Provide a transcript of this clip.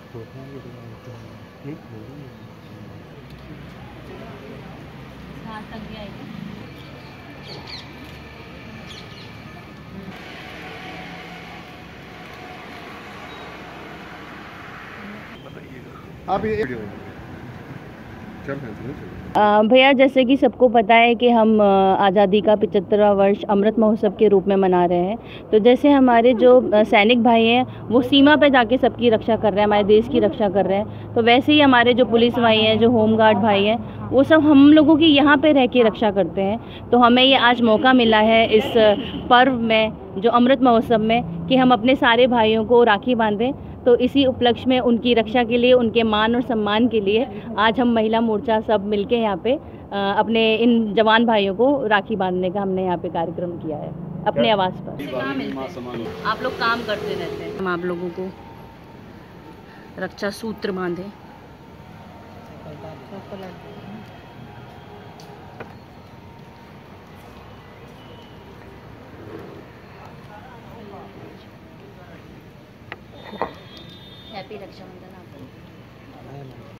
हाथ तक भी आएगा। आप ये भैया, जैसे कि सबको पता है कि हम आज़ादी का 75वां वर्ष अमृत महोत्सव के रूप में मना रहे हैं। तो जैसे हमारे जो सैनिक भाई हैं वो सीमा पे जाके सबकी रक्षा कर रहे हैं, हमारे देश की रक्षा कर रहे हैं, तो वैसे ही हमारे जो पुलिस भाई हैं, जो होमगार्ड भाई हैं, वो सब हम लोगों की यहाँ पे रह के रक्षा करते हैं। तो हमें ये आज मौका मिला है इस पर्व में, जो अमृत महोत्सव में, कि हम अपने सारे भाइयों को राखी बांधें। तो इसी उपलक्ष्य में उनकी रक्षा के लिए, उनके मान और सम्मान के लिए आज हम महिला मोर्चा सब मिलके यहाँ पे अपने इन जवान भाइयों को राखी बांधने का हमने यहाँ पे कार्यक्रम किया है अपने आवास पर। आप लोग काम करते रहते हैं, हम आप लोगों को रक्षा सूत्र बांधे। हैप्पी रक्षाबंधन आपको।